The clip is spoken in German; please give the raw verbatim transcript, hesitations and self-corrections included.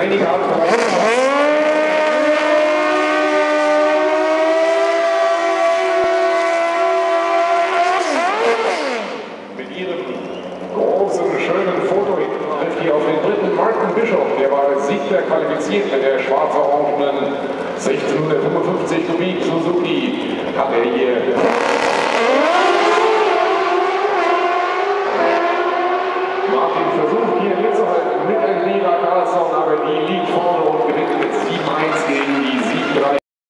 einige Alternativen. Großen, schönen Foto trifft hier auf den dritten Martin Bischof, der war als Siebter qualifiziert mit der schwarz-orangenen sechzehnhundertfünfundfünfzig Kubik Suzuki, hat er hier